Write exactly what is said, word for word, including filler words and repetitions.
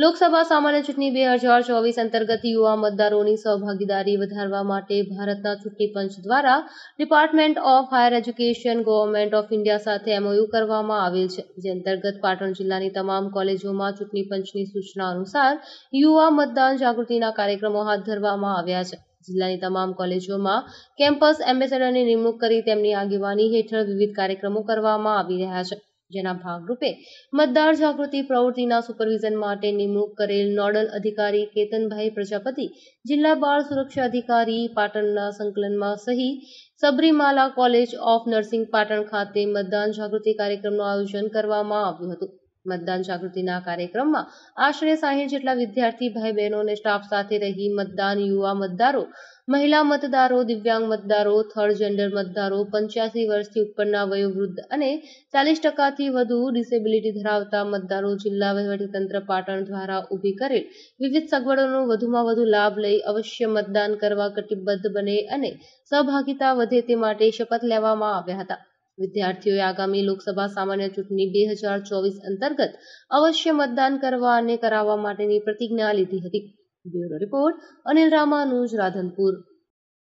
લોકસભા સામાન્ય ચૂંટણી બે હજાર ચોવીસ અંતર્ગત યુવા મતદારોની સહભાગીદારી વધારવા માટે ભારતના ચૂંટણી પંચ દ્વારા department of higher education government of India સાથે એમઓયુ કરવામાં આવેલ છે, જે અંતર્ગત પાટણ જિલ્લાની તમામ કોલેજોમાં ચૂંટણી પંચની સૂચના અનુસાર યુવા મતદાન જાગૃતિના કાર્યક્રમો હાથ ધરવામાં આવ્યા છે. જિલ્લાની તમામ કોલેજોમાં કેમ્પસ એમ્બેસેડરની નિમણૂક કરી તેમની આગેવાની હેઠળ વિવિધ કાર્યક્રમો કરવામાં આવી રહ્યા છે, જેના ભાગરૂપે મતદાર જાગૃતિ પ્રવૃત્તિના સુપરવિઝન માટે નિમણૂક કરેલ નોડલ અધિકારી કેતનભાઈ પ્રજાપતિ, જિલ્લા બાળ સુરક્ષા અધિકારી પાટણના સંકલનમાં સહી Sabarimala college of nursing Patan ખાતે મતદાન જાગૃતિ કાર્યક્રમનું આયોજન કરવામાં આવ્યું હતું. મતદાન જાગૃતિના કાર્યક્રમમાં આશરે સાહીઠ જેટલા વિદ્યાર્થી ભાઈ બહેનો અને સ્ટાફ સાથે રહી મતદાન યુવા મતદારો, મહિલા મતદારો, દિવ્યાંગ મતદારો, થર્ડ જેન્ડર મતદારો, પંચ્યાસી વર્ષથી ઉપરના વયોવૃદ્ધ અને ચાલીસ ટકાથી વધુ ડિસેબિલિટી ધરાવતા મતદારો જિલ્લા વહીવટીતંત્ર પાટણ દ્વારા ઊભી કરેલ વિવિધ સગવડોનો વધુમાં વધુ લાભ લઈ અવશ્ય મતદાન કરવા કટિબદ્ધ બને અને સહભાગિતા વધે તે માટે શપથ લેવામાં આવ્યા હતા. વિદ્યાર્થીઓએ આગામી લોકસભા સામાન્ય ચૂંટણી બે હજાર ચોવીસ અંતર્ગત અવશ્ય મતદાન કરવા અને કરાવવા માટેની પ્રતિજ્ઞા લીધી હતી. Bureau report Anil Ramanuj, Radhanpur.